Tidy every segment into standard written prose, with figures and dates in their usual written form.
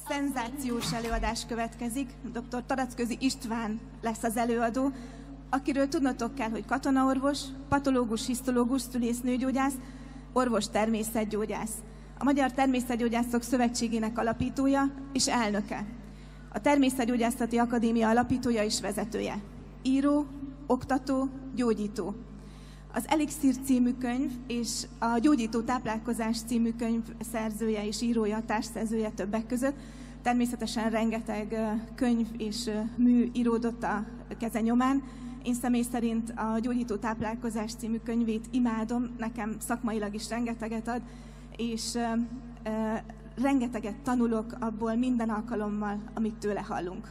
Szenzációs előadás következik. Dr. Taracközi István lesz az előadó, akiről tudnotok kell, hogy katonaorvos, patológus, hisztológus, szülésznőgyógyász, orvos-természetgyógyász. A Magyar Természetgyógyászok Szövetségének alapítója és elnöke. A Természetgyógyászati Akadémia alapítója és vezetője. Író, oktató, gyógyító. Az Elixír című könyv és a Gyógyító táplálkozás című könyv szerzője és írója, társszerzője többek között. Természetesen rengeteg könyv és mű íródott a keze nyomán. Én személy szerint a Gyógyító táplálkozás című könyvét imádom, nekem szakmailag is rengeteget ad, és rengeteget tanulok abból minden alkalommal, amit tőle hallunk.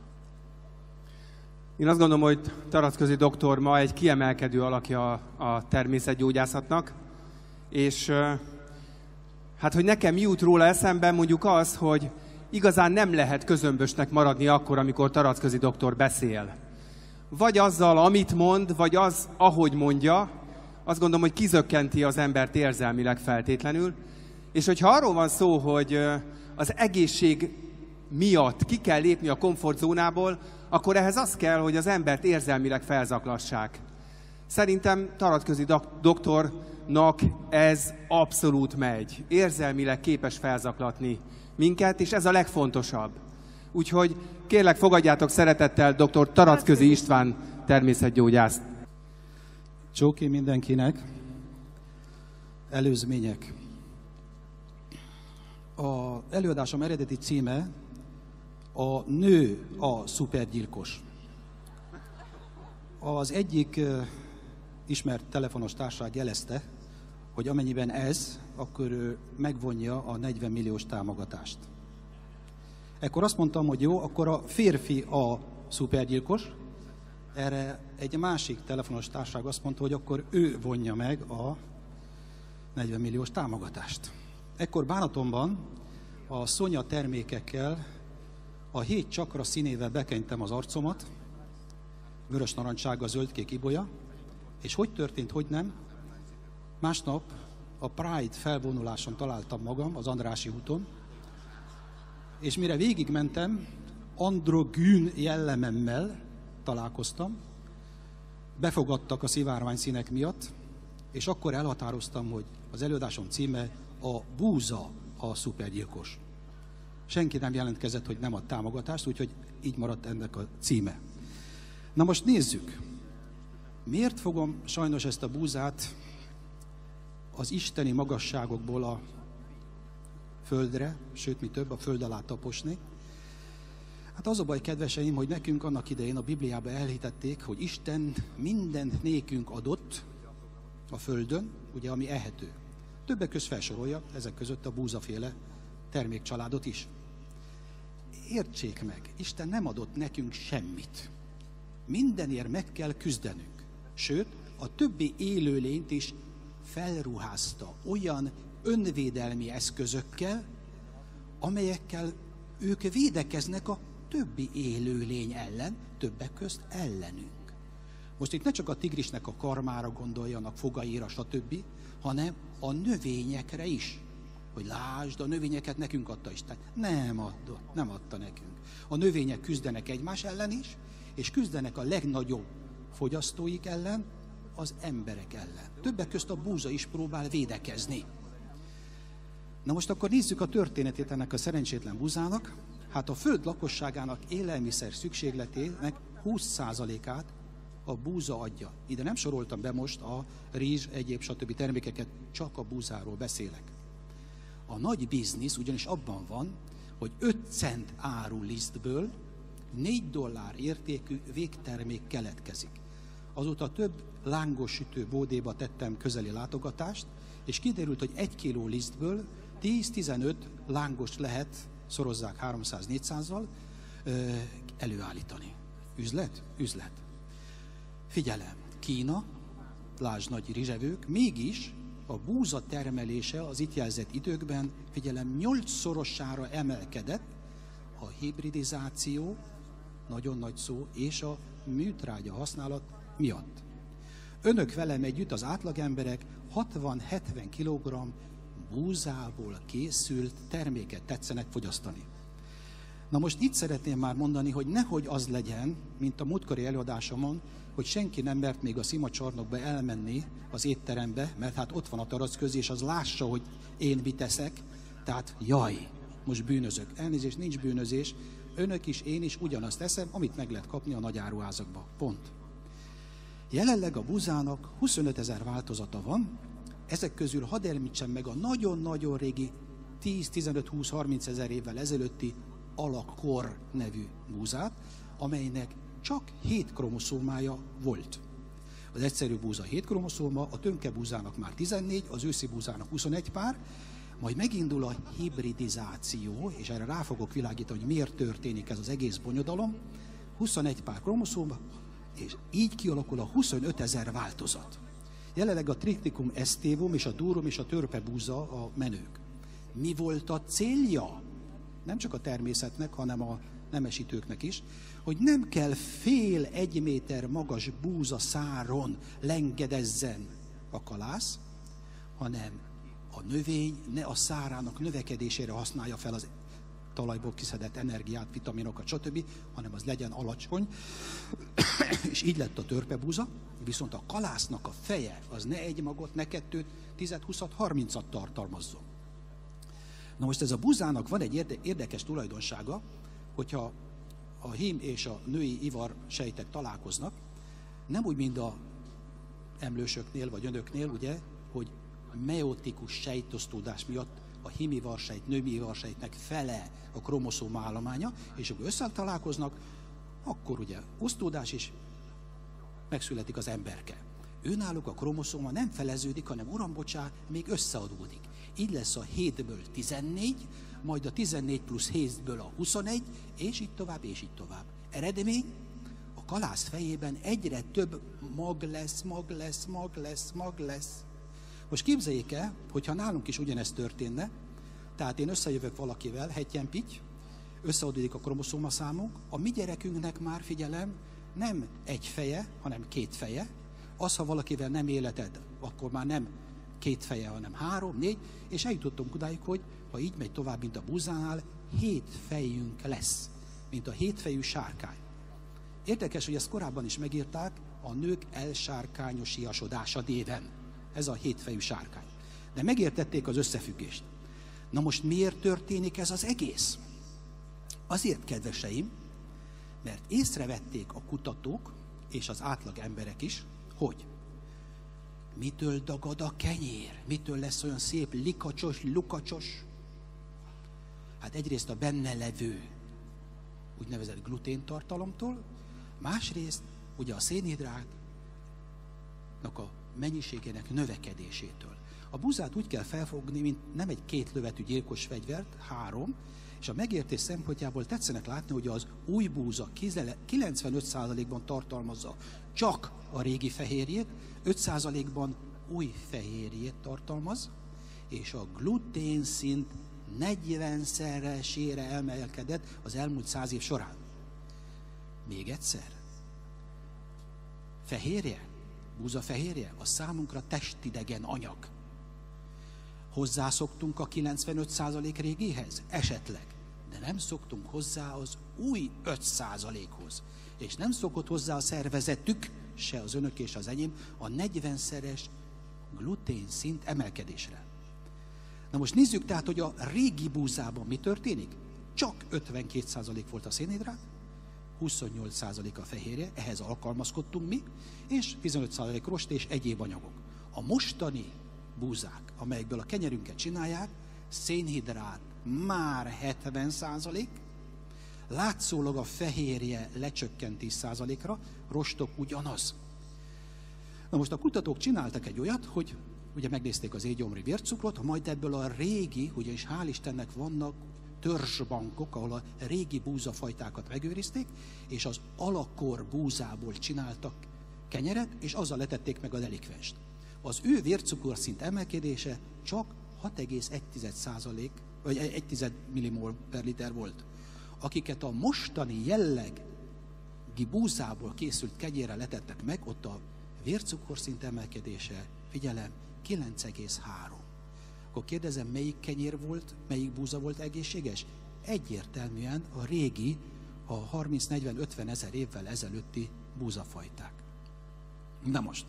Én azt gondolom, hogy Taracközi doktor ma egy kiemelkedő alakja a természetgyógyászatnak, és hát, hogy nekem jut róla eszembe, mondjuk az, hogy igazán nem lehet közömbösnek maradni akkor, amikor Taracközi doktor beszél. Vagy azzal, amit mond, vagy az, ahogy mondja, azt gondolom, hogy kizökkenti az embert érzelmileg feltétlenül. És hogyha arról van szó, hogy az egészség miatt ki kell lépni a komfortzónából, akkor ehhez az kell, hogy az embert érzelmileg felzaklassák. Szerintem Taracközi doktornak ez abszolút megy. Érzelmileg képes felzaklatni minket, és ez a legfontosabb. Úgyhogy kérlek, fogadjátok szeretettel dr. Taracközi István természetgyógyászt. Csóki mindenkinek. Előzmények. Az előadásom eredeti címe a nő a szupergyilkos. Az egyik ismert telefonos társaság jelezte, hogy amennyiben ez, akkor ő megvonja a 40 milliós támogatást. Ekkor azt mondtam, hogy jó, akkor a férfi a szupergyilkos. Erre egy másik telefonos társaság azt mondta, hogy akkor ő vonja meg a 40 milliós támogatást. Ekkor bánatomban a Szonya termékekkel a 7 csakra színével bekentem az arcomat, vörös narancssárga, zöldkék ibolya, és hogy történt, hogy nem? Másnap a Pride felvonuláson találtam magam az Andrássy úton, és mire végigmentem, androgyn jellememmel találkoztam, befogadtak a szivárvány színek miatt, és akkor elhatároztam, hogy az előadásom címe a búza a szupergyilkos. Senki nem jelentkezett, hogy nem ad támogatást, úgyhogy így maradt ennek a címe. Na most nézzük. Miért fogom sajnos ezt a búzát az isteni magasságokból a földre, sőt, mi több, a föld alá taposni? Hát az a baj, kedveseim, hogy nekünk annak idején a Bibliában elhitették, hogy Isten mindent nékünk adott a földön, ugye, ami ehető. Többek között felsorolja ezek között a búzaféle termékcsaládot is. Értsék meg, Isten nem adott nekünk semmit. Mindenért meg kell küzdenünk. Sőt, a többi élőlényt is felruházta olyan önvédelmi eszközökkel, amelyekkel ők védekeznek a többi élőlény ellen, többek közt ellenünk. Most itt ne csak a tigrisnek a karmára gondoljanak, fogaira, stb., hanem a növényekre is. Hogy lásd, a növényeket nekünk adta Isten. Nem adta nekünk. A növények küzdenek egymás ellen is, és küzdenek a legnagyobb fogyasztóik ellen, az emberek ellen. Többek közt a búza is próbál védekezni. Na most akkor nézzük a történetét ennek a szerencsétlen búzának. Hát a föld lakosságának élelmiszer szükségletének 20%-át a búza adja. Ide nem soroltam be most a rizs, egyéb stb. Termékeket, csak a búzáról beszélek. A nagy biznisz ugyanis abban van, hogy 5 cent áru lisztből $4 értékű végtermék keletkezik. Azóta több lángos sütő bódéba tettem közeli látogatást, és kiderült, hogy 1 kiló lisztből 10-15 lángos lehet, szorozzák 300-400-zal, előállítani. Üzlet? Üzlet. Figyelem, Kína, lásd nagy rizsevők, mégis a búza termelése az itt jelzett időkben, figyelem, 8-szorosára emelkedett a hibridizáció, nagyon nagy szó, és a műtrágya használat miatt. Önök velem együtt, az átlagemberek 60-70 kg búzából készült terméket tetszenek fogyasztani. Na most itt szeretném már mondani, hogy nehogy az legyen, mint a múltkori előadásomon, hogy senki nem mert még a szimacsarnokba elmenni az étterembe, mert hát ott van a Taracközi, és az lássa, hogy én mit eszek. Tehát jaj, most bűnözök. Elnézést, nincs bűnözés. Önök is, én is ugyanazt eszem, amit meg lehet kapni a nagyáruházakba. Pont. Jelenleg a búzának 25 000 változata van. Ezek közül hadd említsem meg a nagyon-nagyon régi 10-15-20-30 ezer évvel ezelőtti Alakor nevű búzát, amelynek csak 7 kromoszómája volt. Az egyszerű búza 7 kromoszóma, a tönke búzának már 14, az őszi búzának 21 pár, majd megindul a hibridizáció, és erre rá fogok világítani, hogy miért történik ez az egész bonyodalom. 21 pár kromoszóma, és így kialakul a 25 000 változat. Jelenleg a Triticum aestivum és a durum és a törpebúza a menők. Mi volt a célja? Nem csak a természetnek, hanem a nemesítőknek is, hogy nem kell fél 1 méter magas búzaszáron lengedezzen a kalász, hanem a növény ne a szárának növekedésére használja fel az talajból kiszedett energiát, vitaminokat, stb., hanem az legyen alacsony, és így lett a törpebúza, viszont a kalásznak a feje az ne 1 magot, ne 2-t, 10-et, 20-at, 30-at tartalmazzon. Na most ez a búzának van egy érdekes tulajdonsága, hogyha a hím és a női ivar sejtek találkoznak, nem úgy, mint a emlősöknél vagy önöknél, ugye, hogy meiotikus sejtosztódás miatt a hímivarsejt, női ivarsejtnek fele a kromoszóma állománya, és akkor összetalálkoznak, akkor ugye osztódás is megszületik az emberke. Őnáluk a kromoszóma nem feleződik, hanem uram, bocsánat, még összeadódik. Így lesz a 7-ből 14, majd a 14 plusz 7-ből a 21, és így tovább, és így tovább. Eredmény, a kalász fejében egyre több mag lesz. Most képzeljék el, hogyha nálunk is ugyanezt történne, tehát én összejövök valakivel, hetjen-pitty, összeadódik a kromoszóma számunk, a mi gyerekünknek már, figyelem, nem 1 feje, hanem 2 feje. Az, ha valakivel nem életed, akkor már nem 2 feje, hanem 3, 4, és eljutottunk odáig, hogy ha így megy tovább, mint a búzánál, 7 fejünk lesz, mint a 7 fejű sárkány. Érdekes, hogy ezt korábban is megírták, a nők elsárkányosiasodása néven. Ez a 7 fejű sárkány. De megértették az összefüggést. Na most miért történik ez az egész? Azért, kedveseim, mert észrevették a kutatók, és az átlag emberek is, hogy mitől dagad a kenyér? Mitől lesz olyan szép, likacsos, lukacsos? Hát egyrészt a benne levő úgynevezett gluténtartalomtól, másrészt ugye a szénhidrátnak a mennyiségének növekedésétől. A búzát úgy kell felfogni, mint nem egy 2 lövetű gyilkos fegyvert, 3, és a megértés szempontjából tetszenek látni, hogy az új búza 95%-ban tartalmazza csak a régi fehérjét, 5%-ban új fehérjét tartalmaz, és a glutén szint 40-szeresére emelkedett az elmúlt 100 év során. Még egyszer. Fehérje, búza fehérje, a számunkra testidegen anyag. Hozzászoktunk a 95% régéhez? Esetleg. De nem szoktunk hozzá az új 5%-hoz. És nem szokott hozzá a szervezetük, se az önök és az enyém, a 40-szeres glutén szint emelkedésre. Na most nézzük tehát, hogy a régi búzában mi történik? Csak 52% volt a szénhidrát, 28% a fehérje, ehhez alkalmazkodtunk mi, és 15% rost és egyéb anyagok. A mostani búzák, amelyekből a kenyerünket csinálják, szénhidrát már 70%, látszólag a fehérje lecsökkent 10%-ra, rostok ugyanaz. Na most a kutatók csináltak egy olyat, hogy ugye megnézték az éjgyomri vércukrot, majd ebből a régi, ugyanis hál' Istennek vannak törzsbankok, ahol a régi búzafajtákat megőrizték, és az alakor búzából csináltak kenyeret, és azzal letették meg a delikvenst. Az ő vércukorszint emelkedése csak 6,1% vagy 1 millimol per liter volt. Akiket a mostani jellegi búzából készült kenyérre letettek meg, ott a vércukorszint emelkedése, figyelem, 9,3. Akkor kérdezem, melyik kenyér volt, melyik búza volt egészséges? egyértelműen a régi, a 30-40-50 ezer évvel ezelőtti búzafajták. Na most,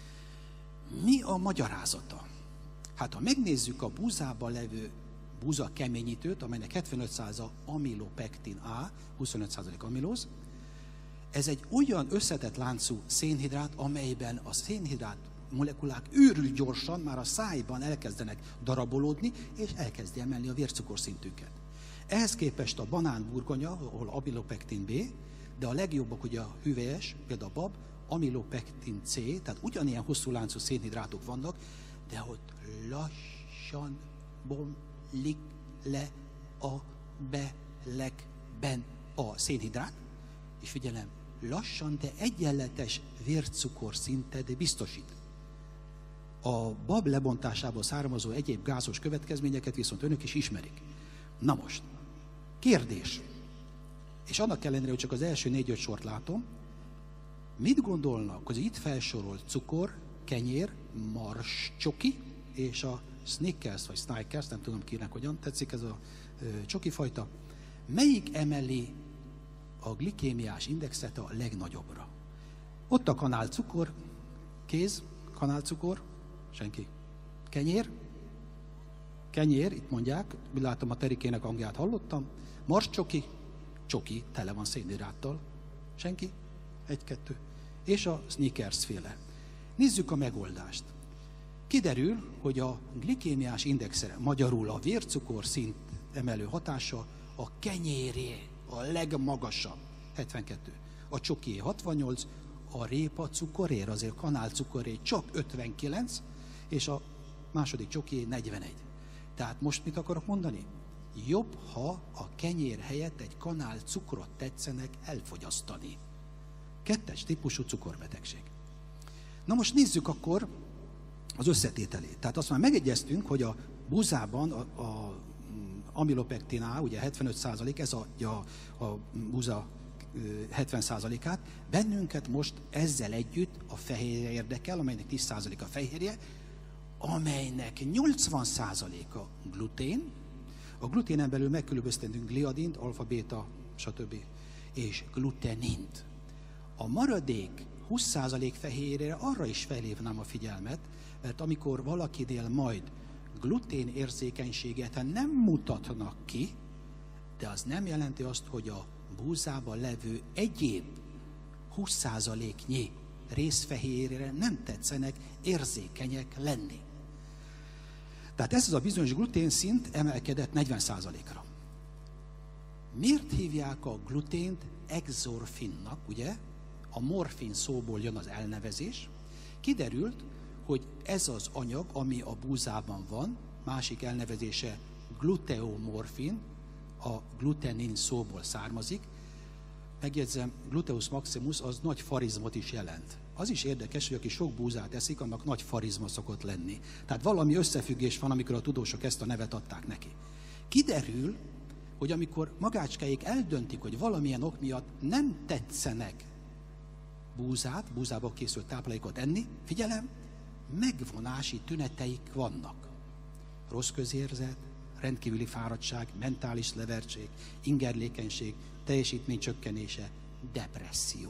mi a magyarázata? Hát ha megnézzük a búzában levő búza keményítőt, amelynek 75% amilopektin A, 25% amilóz, ez egy olyan összetett láncú szénhidrát, amelyben a szénhidrát molekulák őrült gyorsan már a szájban elkezdenek darabolódni, és elkezdi emelni a vércukorszintünket. Ehhez képest a banánburgonya, ahol amilopektin B, de a legjobbak ugye a hüvelyes, például a bab, amilopektin C, tehát ugyanilyen hosszú láncú szénhidrátok vannak, de ott lassan bomlik le a belegben a szénhidrát, és figyelem, lassan, de egyenletes vércukorszintet biztosít. A bab lebontásából származó egyéb gázos következményeket viszont önök is ismerik. Na most, kérdés, és annak ellenére, hogy csak az első 4-5 sort látom, mit gondolnak, hogy itt felsorolt cukor, kenyér, marscsoki és a Snickers vagy Snickers, nem tudom kinek hogyan tetszik ez a csokifajta, melyik emeli a glikémiás indexet a legnagyobbra? Ott a kanálcukor, kéz, kanálcukor, senki. Kenyér, kenyér, itt mondják, látom a terikének hangját hallottam, marscsoki, csoki, tele van szénhidráttal, senki, 1-2, és a Snickers féle. Nézzük a megoldást. Kiderül, hogy a glikémiás indexre, magyarul a vércukorszint emelő hatása a kenyéré a legmagasabb, 72. A csokié 68, a répa cukorér, azért a kanálcukoré csak 59, és a második csokié 41. Tehát most mit akarok mondani? Jobb, ha a kenyér helyett egy kanál cukrot tetszenek elfogyasztani. 2. típusú cukorbetegség. Na most nézzük akkor az összetételét. Tehát azt már megegyeztünk, hogy a búzában a amilopektin A, ugye 75%, ez adja a búza 70%-át. Bennünket most ezzel együtt a fehérje érdekel, amelynek 10% a fehérje, amelynek 80%-a glutén. A gluténen belül megkülönböztetünk gliadint, alfa-béta, stb. És glutenint. A maradék 20% fehérjére arra is felhívnám a figyelmet, mert amikor valakinél majd glutén érzékenységet nem mutatnak ki, de az nem jelenti azt, hogy a búzában levő egyéb 20%-nyi részfehérjére nem tetszenek érzékenyek lenni. Tehát ez az a bizonyos gluténszint emelkedett 40%-ra. Miért hívják a glutént exorfinnak, ugye? A morfin szóból jön az elnevezés. Kiderült, hogy ez az anyag, ami a búzában van, másik elnevezése gluteomorfin, a glutenin szóból származik. Megjegyzem, gluteus maximus az nagy farizmot is jelent. Az is érdekes, hogy aki sok búzát eszik, annak nagy farizma szokott lenni. Tehát valami összefüggés van, amikor a tudósok ezt a nevet adták neki. Kiderül, hogy amikor magácskáik eldöntik, hogy valamilyen ok miatt nem tetszenek búzából készült táplálékot enni, figyelem, megvonási tüneteik vannak. Rossz közérzet, rendkívüli fáradtság, mentális levertség, ingerlékenység, teljesítmény csökkenése, depresszió.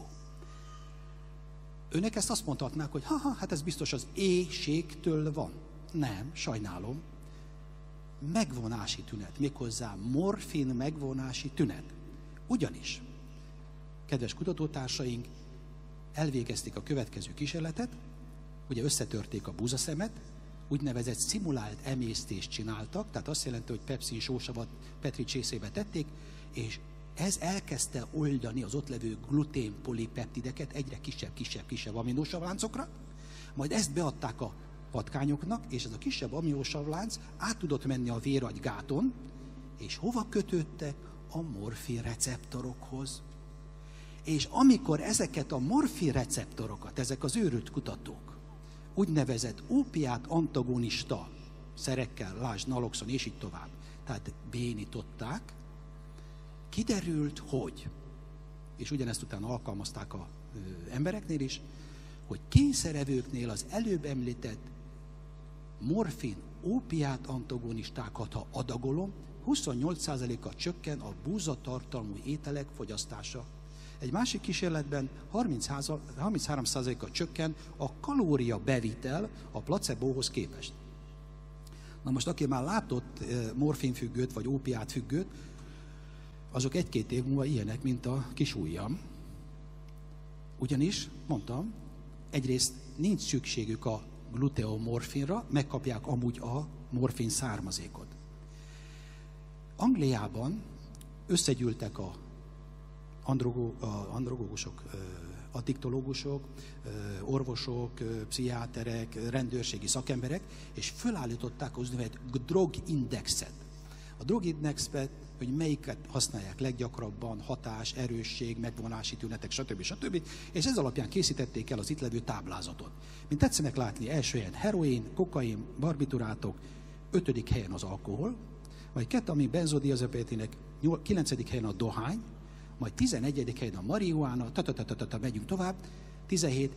Önök ezt azt mondhatnák, hogy hát ez biztos az éhségtől van. Nem, sajnálom. Megvonási tünet, méghozzá morfin megvonási tünet. Ugyanis, kedves kutatótársaink, elvégezték a következő kísérletet, ugye összetörték a búzaszemet, úgynevezett szimulált emésztést csináltak, tehát azt jelenti, hogy pepszin sósavat Petri csészébe tették, és ez elkezdte oldani az ott levő gluténpolipeptideket egyre kisebb aminosavláncokra, majd ezt beadták a patkányoknak, és ez a kisebb aminosavlánc át tudott menni a véragygáton, és hova kötődtek? A morfin receptorokhoz. És amikor ezeket a morfin receptorokat, ezek az őrült kutatók, úgynevezett ópiát antagonista szerekkel, lásd, naloxon és így tovább, tehát bénították, kiderült, hogy, és ugyanezt utána alkalmazták az embereknél is, hogy kényszerevőknél az előbb említett morfin ópiát antagonistákat, ha adagolom, 28%-kal csökken a búzatartalmú ételek fogyasztása. Egy másik kísérletben 33%-kal csökken a kalóriabevitel a placebóhoz képest. Na most, aki már látott morfinfüggőt vagy ópiátfüggőt, azok 1-2 év múlva ilyenek, mint a kis ujjam. Ugyanis, mondtam, egyrészt nincs szükségük a gluteomorfinra, megkapják amúgy a morfin származékot. Angliában összegyűltek a androgógusok, addiktológusok, orvosok, pszichiáterek, rendőrségi szakemberek, és fölállították az úgynevezett drogindexet. A drogindexet, hogy melyiket használják leggyakrabban, hatás, erősség, megvonási tünetek, stb. És ez alapján készítették el az itt levő táblázatot. Mint tetszenek látni, első helyen heroin, kokain, barbiturátok, 5. helyen az alkohol, majd ketamin, benzodiazepénének, 9. helyen a dohány, majd 11. helyen a marihuána, megyünk tovább, 17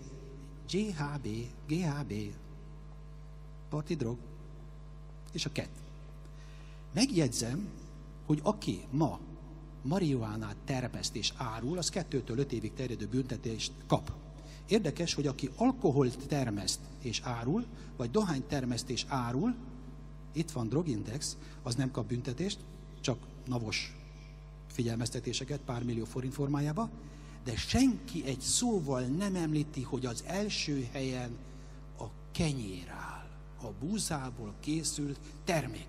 GHB, partidrog, és a kett. Megjegyzem, hogy aki ma marihuánát termeszt és árul, az 2-től 5 évig terjedő büntetést kap. Érdekes, hogy aki alkoholt termeszt és árul, vagy dohányt termeszt és árul, itt van drogindex, az nem kap büntetést, csak navos figyelmeztetéseket pár millió forint formájába, de senki egy szóval nem említi, hogy az első helyen a kenyér áll, a búzából készült termék.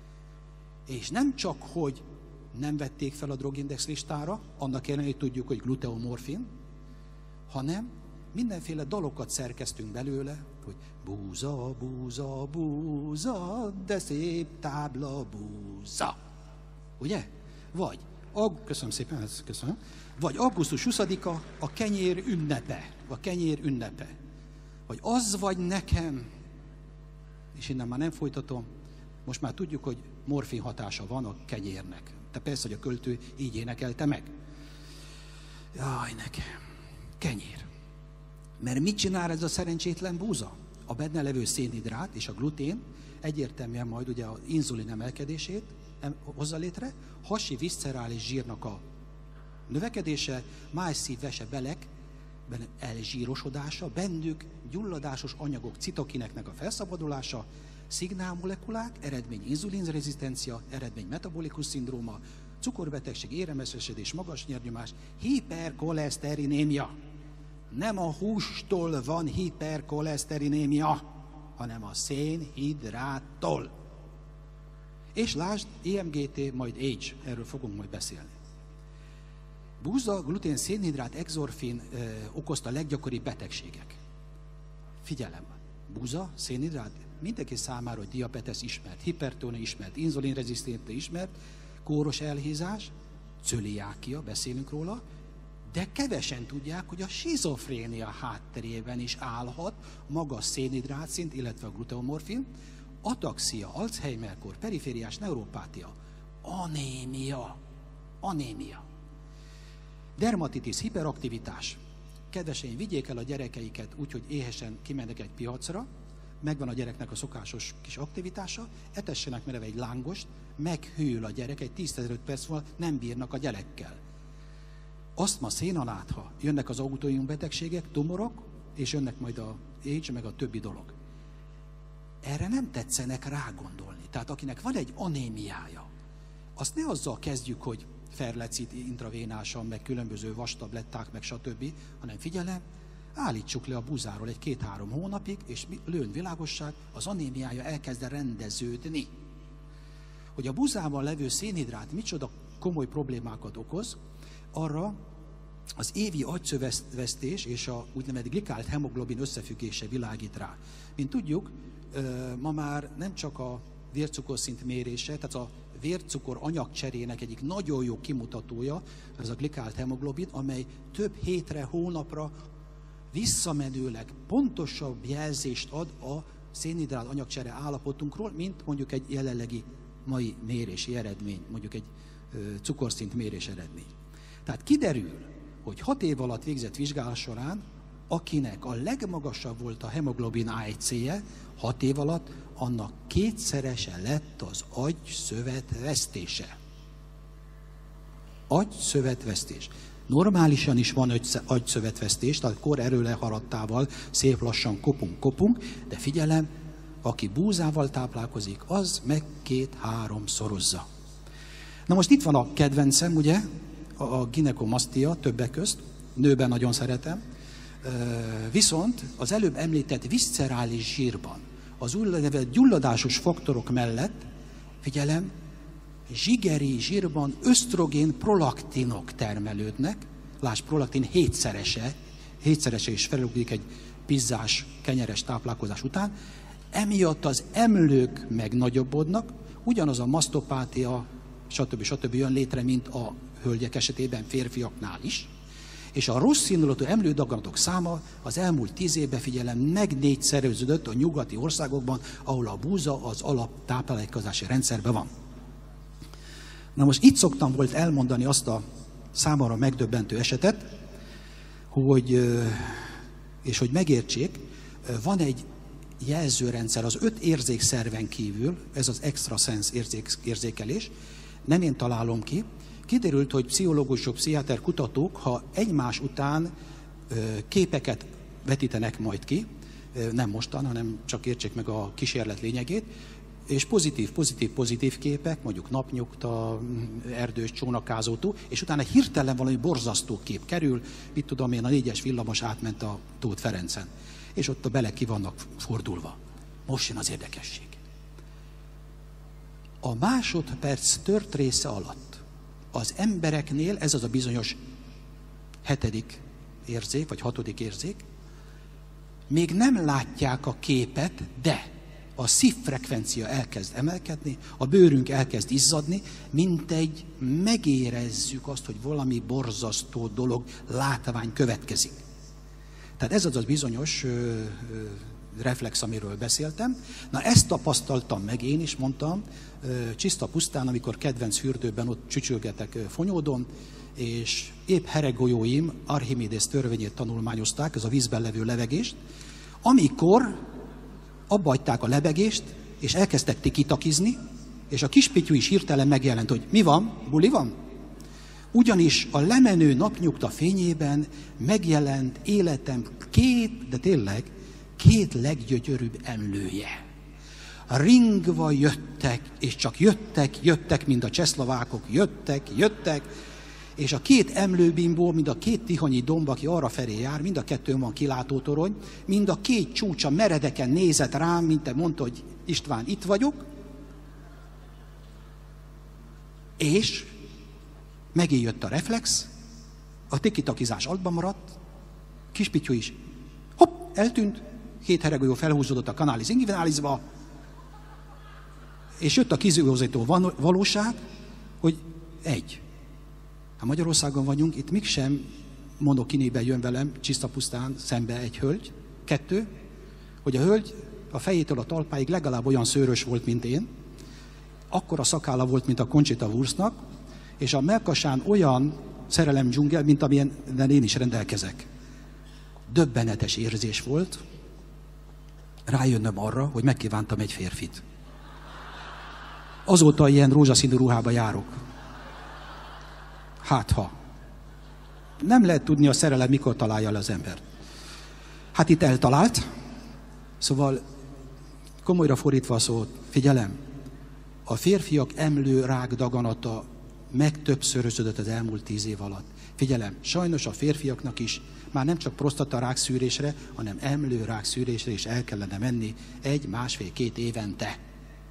És nem csak, hogy nem vették fel a drogindex listára, annak ellenére, hogy tudjuk, hogy gluteomorfin, hanem mindenféle dalokat szerkeztünk belőle, hogy búza, búza, búza, de szép tábla búza. Ugye? Vagy, köszönöm szépen, köszönöm. Vagy augusztus 20-a a kenyér ünnepe. A kenyér ünnepe. Vagy az vagy nekem. És innen már nem folytatom. Most már tudjuk, hogy morfin hatása van a kenyérnek. De persze, hogy a költő így énekelte meg. Jaj, nekem. Kenyér. Mert mit csinál ez a szerencsétlen búza? A benne levő szénhidrát és a glutén egyértelműen majd ugye az inzulin emelkedését hozza létre, hasi viszcerális zsírnak a növekedése, májszív-vese belekben elzsírosodása, bennük gyulladásos anyagok, citokineknek a felszabadulása, szignálmolekulák, eredmény inzulinrezisztencia, eredmény metabolikus szindróma, cukorbetegség, éremesesedés, magas nyernyomás, hiperkoleszterinémia. Nem a hústól van hiperkoleszterinémia, hanem a szénhidráttól. És lásd, EMGT, majd age, erről fogunk majd beszélni. Búza, glutén, szénhidrát, exorfin okozta a leggyakoribb betegségek. Figyelem, búza, szénhidrát, mindenki számára, hogy diabetes ismert, hipertónia ismert, inzulinrezisztencia ismert, kóros elhízás, cöliákia, beszélünk róla, de kevesen tudják, hogy a skizofrénia hátterében is állhat magas szénhidrát szint, illetve a gluteomorfin, ataxia, Alzheimer-kor, perifériás neuropátia, anémia, dermatitis, hiperaktivitás. Kedveseim, vigyék el a gyerekeiket úgy, hogy éhesen kimennek egy piacra, megvan a gyereknek a szokásos kis aktivitása, etessenek mereve egy lángost, meghűl a gyerek, egy 10-15 perc múlva nem bírnak a gyerekkel. Asztma, szénalátha, jönnek az autoimmunbetegségek, tumorok, és jönnek majd a AIDS, meg a többi dolog. Erre nem tetszenek rágondolni. Tehát akinek van egy anémiája, azt ne azzal kezdjük, hogy ferlecit intravénásan, meg különböző vastabletták, meg stb., hanem figyelem, állítsuk le a búzáról egy 2-3 hónapig, és lőn világosság, az anémiája elkezd rendeződni. Hogy a búzában levő szénhidrát micsoda komoly problémákat okoz, arra az évi agyszövesztés és a úgynevezett glikált hemoglobin összefüggése világít rá. Mint tudjuk, ma már nem csak a vércukorszint mérése, tehát a vércukor anyagcserének egyik nagyon jó kimutatója, ez a glikált hemoglobin, amely több hétre, hónapra visszamenőleg pontosabb jelzést ad a szénhidrát anyagcsere állapotunkról, mint mondjuk egy jelenlegi mai mérési eredmény, mondjuk egy cukorszint mérés eredmény. Tehát kiderül, hogy 6 év alatt végzett vizsgálat során akinek a legmagasabb volt a hemoglobin A1C-je 6 év alatt, annak 2-szerese lett az agyszövetvesztése. Agyszövetvesztés. Normálisan is van agyszövetvesztés, tehát kor erőle haradtával szép lassan kopunk, de figyelem, aki búzával táplálkozik, az meg 2-3-szorozza. Na most itt van a kedvencem, ugye, a ginekomasztia többek közt, nőben nagyon szeretem, viszont az előbb említett viszcerális zsírban, az úgynevezett gyulladásos faktorok mellett, figyelem, zsigeri zsírban ösztrogén prolaktinok termelődnek, lásd, prolaktin 7-szerese is felugrik egy pizzás, kenyeres táplálkozás után, emiatt az emlők meg nagyobbodnak, ugyanaz a masztopátia, stb. Jön létre, mint a hölgyek esetében, férfiaknál is, és a rossz indulatú emlődaganatok száma az elmúlt 10 évben, figyelem, meg 4-szereződött a nyugati országokban, ahol a búza az alaptáplálkozási rendszerben van. Na most itt szoktam volt elmondani azt a számomra megdöbbentő esetet, hogy megértsék, van egy jelzőrendszer az 5 érzékszerven kívül, ez az extrasense érzékelés, nem én találom ki. Kiderült, hogy pszichológusok, pszichiáter kutatók, ha egymás után képeket vetítenek majd ki, nem mostan, hanem csak értsék meg a kísérlet lényegét, és pozitív képek, mondjuk napnyugta, erdős, csónakázótó, és utána hirtelen valami borzasztó kép kerül, mit tudom én, a 4-es villamos átment a Tóth Ferencen, és ott a belek ki vannak fordulva. Most jön az érdekesség. A másodperc tört része alatt az embereknél, ez az a bizonyos 7. érzék, vagy 6. érzék, még nem látják a képet, de a szívfrekvencia elkezd emelkedni, a bőrünk elkezd izzadni, mintegy megérezzük azt, hogy valami borzasztó dolog, látvány következik. Tehát ez az a bizonyos reflex, amiről beszéltem. Na ezt tapasztaltam meg én is, mondtam, csiszta pusztán, amikor kedvenc fürdőben ott csücsülgetek Fonyódon, és épp heregolyóim Archimédész törvényét tanulmányozták, ez a vízben levő levegést, amikor abba hagyták a lebegést, és elkezdtek tikitakizni, és a kispityú is hirtelen megjelent, hogy mi van, buli van? Ugyanis a lemenő napnyugta fényében megjelent életem 2 leggyönyörűbb emlője. Ringva jöttek, és csak jöttek, mint a csehszlovákok, jöttek, és a 2 emlőbimbó, mind a 2 tihanyi domb, aki arra felé jár, mind a 2 van kilátótorony, mind a 2 csúcsa meredeken nézett rám, mint te mondta, hogy István, itt vagyok, és megint jött a reflex, a tikitakizás altban maradt, kispityú is, hopp, eltűnt, 2 heregolyó felhúzódott a canális inguinalisba, és jött a kizigazító valóság, hogy 1. Ha Magyarországon vagyunk, itt mégsem monokinében jön velem, csiszta pusztán szembe egy hölgy. 2, hogy a hölgy a fejétől a talpáig legalább olyan szőrös volt, mint én, akkora szakálla volt, mint a Conchita Wurstnak, és a mellkasán olyan szerelem dzsungel, mint amilyennel én is rendelkezek. Döbbenetes érzés volt rájönnöm arra, hogy megkívántam egy férfit. Azóta ilyen rózsaszínű ruhába járok. Hát ha. Nem lehet tudni, a szerelem mikor találja le az embert. Hát itt eltalált. Szóval komolyra fordítva a szót, figyelem, a férfiak emlőrák daganata megtöbbszöröződött az elmúlt 10 év alatt. Figyelem, sajnos a férfiaknak is már nem csak prostatarák szűrésre, hanem emlőrák szűrésre is el kellene menni 1-1,5-2 évente.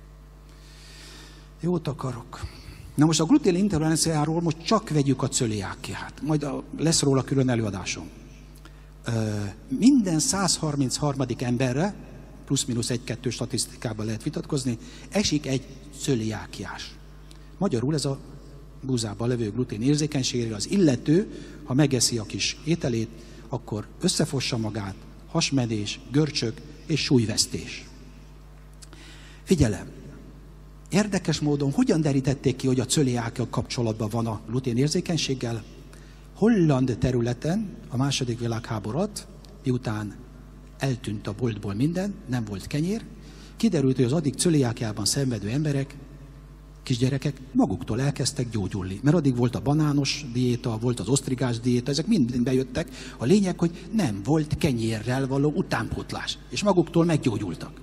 Jót akarok. Na most a glutén intoleranciáról most csak vegyük a cöliákiát. Majd lesz róla külön előadásom. Minden 133. emberre, plusz-minusz 1-2 statisztikában lehet vitatkozni, esik egy cöliákiás. Magyarul ez a búzában levő glutén érzékenységére az illető, ha megeszi a kis ételét, akkor összefossa magát, hasmenés, görcsök és súlyvesztés. Figyelem! Érdekes módon hogyan derítették ki, hogy a cöliákia kapcsolatban van a glutén érzékenységgel? Holland területen a II. Világháború alatt miután eltűnt a boltból minden, nem volt kenyér, kiderült, hogy az addig cöliákiában szenvedő emberek, kisgyerekek maguktól elkezdtek gyógyulni. Mert addig volt a banános diéta, volt az osztrigás diéta, ezek mind bejöttek. A lényeg, hogy nem volt kenyérrel való utánpótlás, és maguktól meggyógyultak.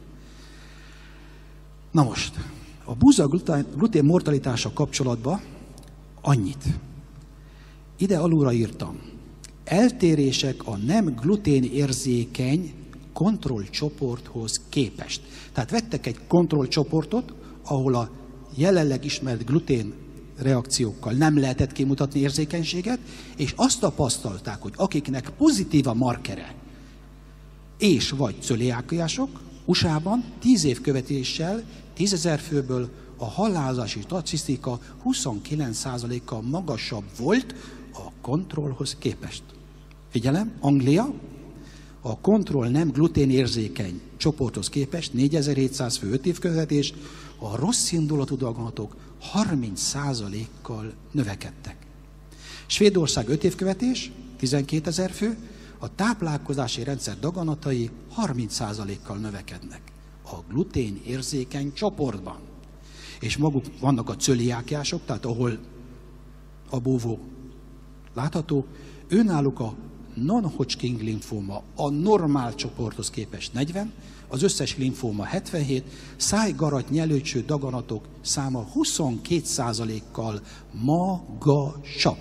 Na most, a búza glutén mortalitása kapcsolatban annyit. Ide alulra írtam. Eltérések a nem gluténérzékeny kontrollcsoporthoz képest. Tehát vettek egy kontrollcsoportot, ahol a jelenleg ismert glutén reakciókkal nem lehetett kimutatni érzékenységet, és azt tapasztalták, hogy akiknek pozitív a markere, és vagy cöliákiások, USA-ban 10 év követéssel 10 000 főből a halálozási statisztika 29%-kal magasabb volt a kontrollhoz képest. Figyelem, Anglia a kontroll nem gluténérzékeny csoporthoz képest 4700 fő 5 év követés, a rossz indulatú daganatok 30%-kal növekedtek. Svédország 5 év követés, 12 000 fő, a táplálkozási rendszer daganatai 30%-kal növekednek a glutén érzékeny csoportban. És maguk vannak a cöliákiások, tehát ahol a búvó látható, őnáluk a non-Hodgkin linfóma a normál csoporthoz képest 40, az összes linfóma 77, szájgarat nyelőcső daganatok száma 22%-kal magasabb.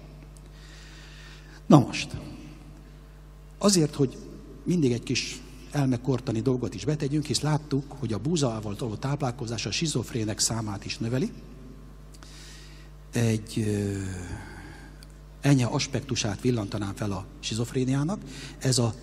Na most, azért, hogy mindig egy kis elmekortani dolgot is betegyünk, hisz láttuk, hogy a búzával való táplálkozás a skizofrének számát is növeli. Ennyi aspektusát villantanám fel a skizofréniának. Ez a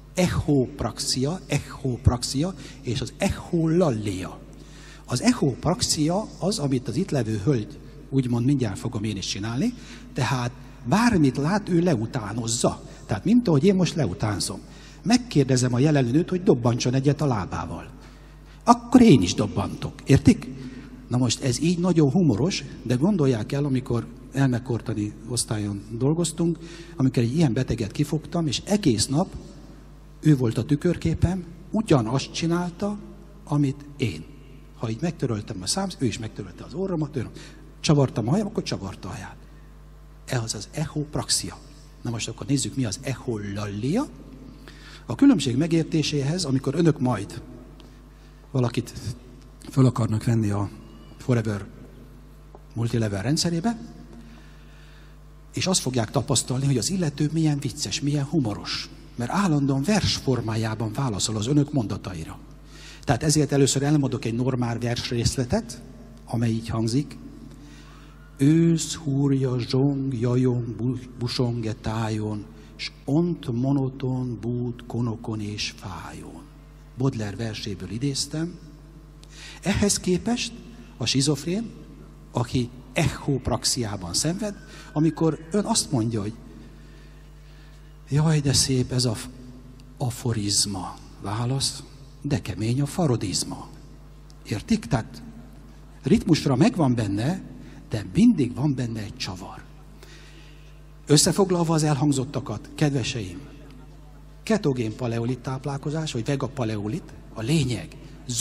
echopraxia és az echolallia. Az echopraxia az, amit az itt levő hölgy úgymond mindjárt fogom én is csinálni, tehát bármit lát, ő leutánozza. Tehát mint ahogy én most leutánzom. Megkérdezem a jelenlőt, hogy dobbantson egyet a lábával. Akkor én is dobbantok. Értik? Na most ez így nagyon humoros, de gondolják el, amikor elmekortani osztályon dolgoztunk, amikor egy ilyen beteget kifogtam, és egész nap ő volt a tükörképem, ugyanazt csinálta, amit én. Ha így megtöröltem a ő is megtörölte az orromat, csavartam a hajam, akkor csavarta a haját. Ez az echopraxia. Na most akkor nézzük, mi az echolallia. A különbség megértéséhez, amikor önök majd valakit föl akarnak venni a Forever multilevel rendszerébe, és azt fogják tapasztalni, hogy az illető milyen vicces, milyen humoros, mert állandóan vers formájában válaszol az önök mondataira. Tehát ezért először elmondok egy normál versrészletet, amely így hangzik. Ősz, húrja, zsong, jajon, busonge tájon, s ont monoton bút konokon és fájon. Baudelaire verséből idéztem. Ehhez képest a skizofrén, aki echopraxiában szenved, amikor ön azt mondja, hogy jaj, de szép ez a aforizma. Válasz, de kemény a farodizma. Értik? Tehát ritmusra megvan benne, de mindig van benne egy csavar. Összefoglalva az elhangzottakat, kedveseim, ketogén paleolit táplálkozás, vagy vegapaleolit, a lényeg,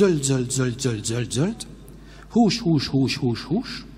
zöld, hús,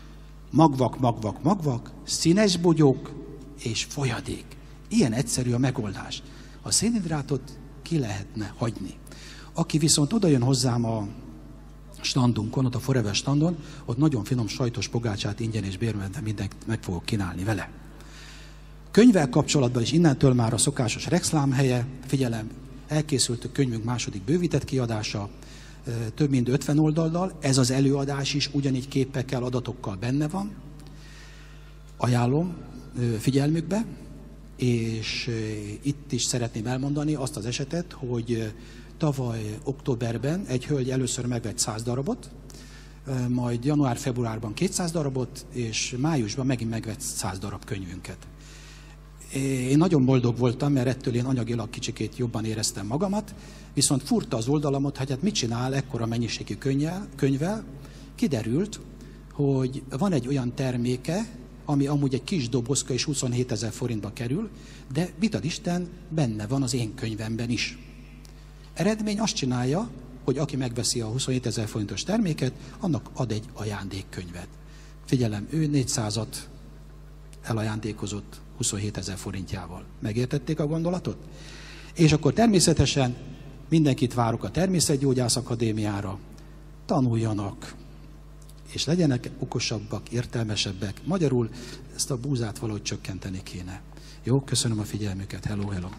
magvak, színes bogyók és folyadék. Ilyen egyszerű a megoldás. A szénhidrátot ki lehetne hagyni. Aki viszont oda jön hozzám a standunkon, ott a Forever standon, ott nagyon finom sajtos pogácsát ingyen és bérmentve mindent meg fogok kínálni vele. Könyvvel kapcsolatban is innentől már a szokásos reklámhelye, figyelem, elkészült a könyvünk második bővített kiadása, több mint 50 oldallal, ez az előadás is ugyanígy képekkel, adatokkal benne van. Ajánlom figyelmükbe, és itt is szeretném elmondani azt az esetet, hogy tavaly októberben egy hölgy először megvett 100 darabot, majd január-februárban 200 darabot, és májusban megint megvett 100 darab könyvünket. Én nagyon boldog voltam, mert ettől én anyagilag kicsikét jobban éreztem magamat, viszont furta az oldalamot, hogy hát mit csinál ekkora mennyiségű könyvvel. Kiderült, hogy van egy olyan terméke ami amúgy egy kis dobozka és 27 000 forintba kerül, de vitad Isten, benne van az én könyvemben is. Eredmény azt csinálja, hogy aki megveszi a 27 000 forintos terméket, annak ad egy ajándékkönyvet. Figyelem, ő 400-at elajándékozott 27 000 forintjával. Megértették a gondolatot? És akkor természetesen mindenkit várok a Természetgyógyász Akadémiára. Tanuljanak, és legyenek okosabbak, értelmesebbek. Magyarul ezt a búzát valahogy csökkenteni kéne. Jó, köszönöm a figyelmüket. Hello, hello.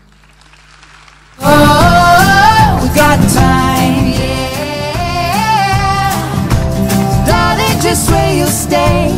Oh, we got time, yeah. Darling, just where you stay.